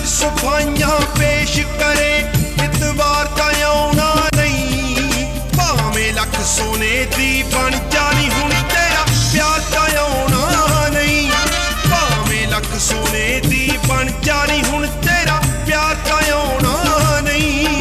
सफाइयां पेश करे इतवार ता आउणा नहीं। भावें लख सोने दी बन जानी हुण तेरा प्यार ता आउणा नहीं। भावें लख सोने दी बन जानी हुण तेरा प्यार ता आउणा नहीं।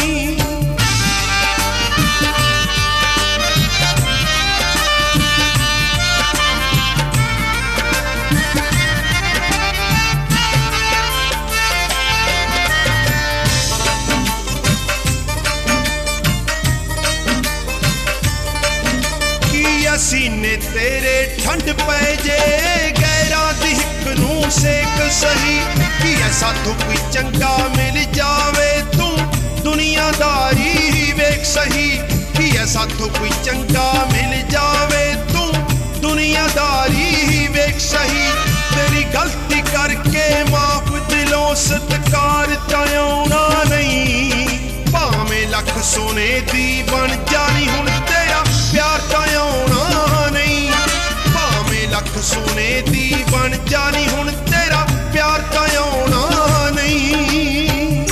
सीने तेरे ठंड पै जे गैरा दी हिक नूं सेक सही। कि ऐसा तो कोई चंगा मिल जावे तू दुनियादारी वेख सही। कि ऐसा तो कोई चंगा मिल जावे तू दुनियादारी वेख सही। तेरी गलती करके माफ दिलों सत्कार ताउणा नहीं। भावें लख सोने दी बन जानी हुण तेरा प्यार ताउणा नहीं। भावें लख सोने दी बन जानी हुण तेरा प्यार ताउणा नहीं।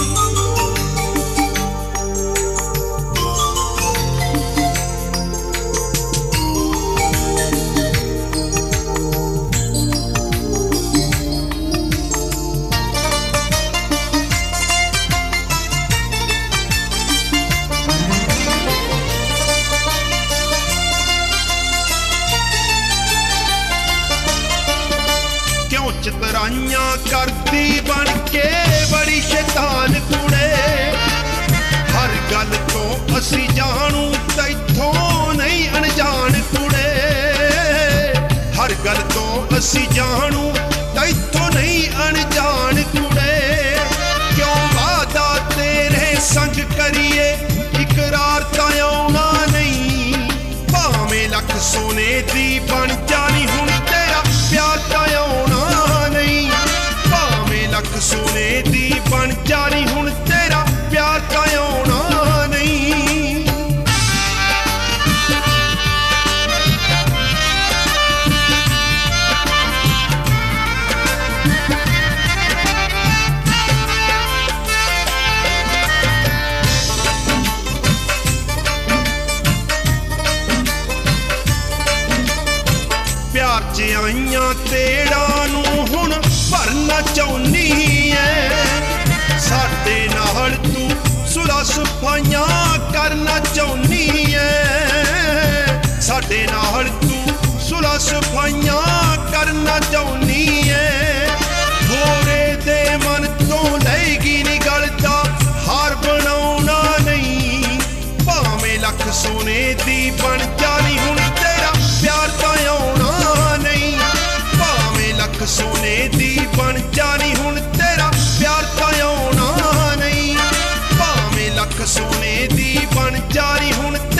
चितराइयां करती बन के बड़ी शैतान कुड़े। हर गल तो असी जानू तैथों नहीं अनजान कुड़े। हर गल तो असी जानू तैथों नहीं अनजान कुड़े। क्यों वादा तेरे संग करिए इकरार ताउणा नहीं। भावें लख सोने दी बन जानी हुण तेरा प्यार ताउणा नहीं। भावें लख सोने दी बन जानी हुण तेरा प्यार ताउणा नहीं। प्यार च आइयां तेड़ा नूं हुण भरना चाहुंदी ऐ। साडे नाल तू सुलह सफाइयां करना चाहुंदी ऐ। साडे नाल तू सुलह सफाइयां करना चाहुंदी ऐ। होरे दे मन तो लैगी नी गलदा हार बनाउणा नहीं। भावें लख सोने दी बन जानी हुण तेरा प्यार ताउणा नहीं। भावें लख सोने दी बन जानी हुण तेरा प्यार ताउणा नहीं। भावें लख सोने दी बन जानी हुण